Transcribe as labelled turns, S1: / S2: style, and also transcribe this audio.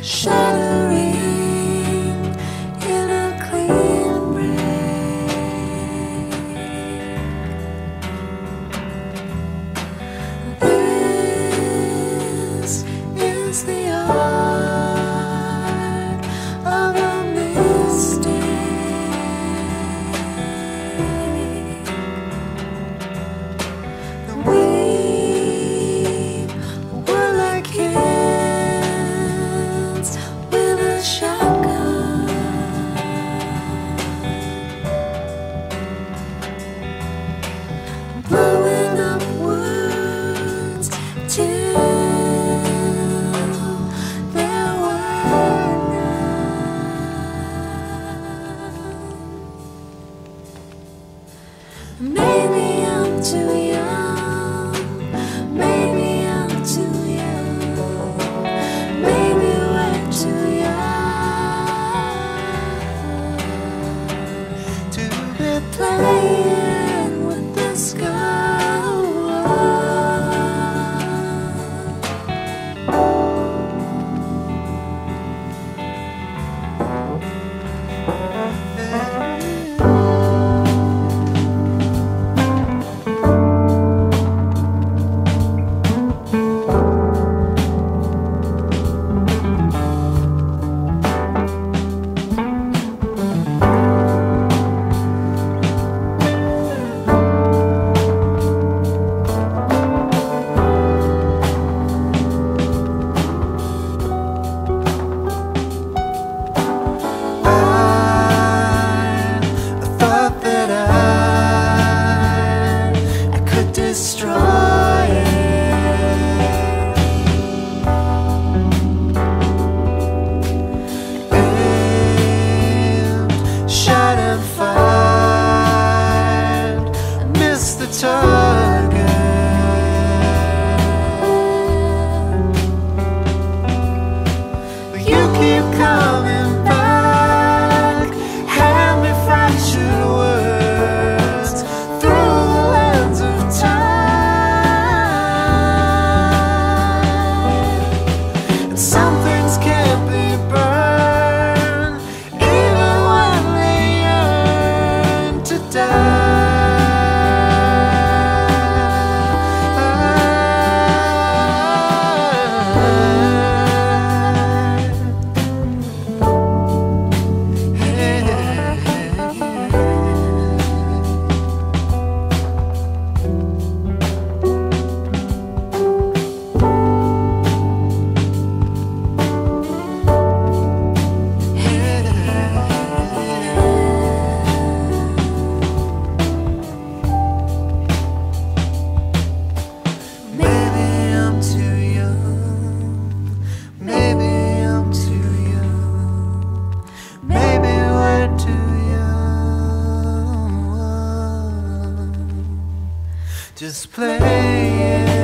S1: shattering in a clean break. This is the art of a mistake. We were like kids with a shotgun, blowing up words till there were none. Maybe I'm too young. Maybe I'm too young. Maybe we're too young to be playing with this girl. I thought that I could destroy it. Aimed, shot and fired. I missed the target. But you keep coming back. Hand me fractured words through the lens of time. And some things can't be burned, even when they yearn to Maybe I'm too young. Maybe I'm too young. Maybe we're too young. Just playing.